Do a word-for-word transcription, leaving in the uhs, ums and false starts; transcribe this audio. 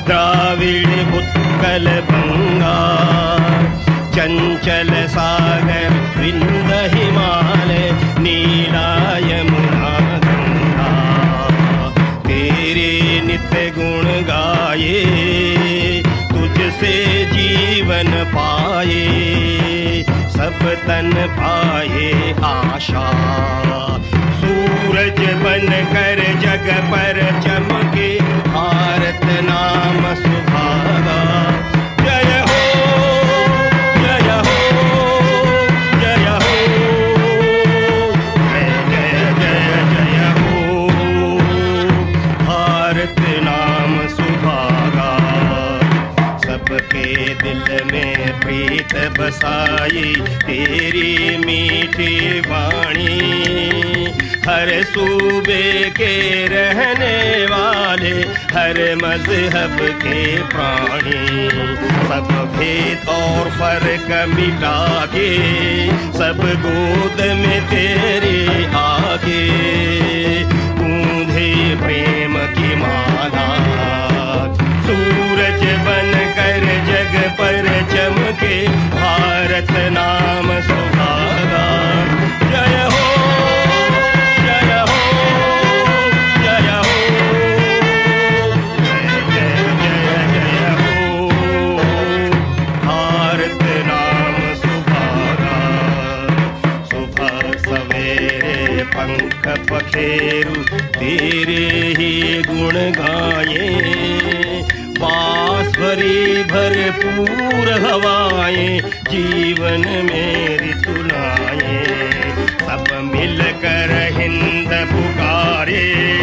द्राविड़ उत्कल बंगा, चंचल सागर विंध्य हिमालय, नीला यमुना गंगा। तेरे नित्य गुण गाए, तुझसे जीवन पाए, सब तन पाए आशा। सूरज बन कर जग पर चमके, भारत नाम सुभागा। जय हो जय हो जय हो, जय जय जय जय हो, भारत नाम सुभागा। सबके दिल में प्रीत बसाई, तेरी मीठी वाणी। हर सूबे के रहने वाले, हर मजहब के प्राणी। सब भेद और फर्क मिटा के, सब गोद में तेरे आगे। गूंजे प्रेम की माला, सूरज बन कर जग पर चमके, भारत नाम सुभागा। जय हो जय हो जय हो, जय जय जय जय हो, भारत नाम सुभागा। सुबह सवेरे पंख पखेरु, तेरे ही गुण गाए। बांसुरी भरपूर हवाएं, जीवन में ऋतु लाए। सब मिलकर हिंद पुकारे,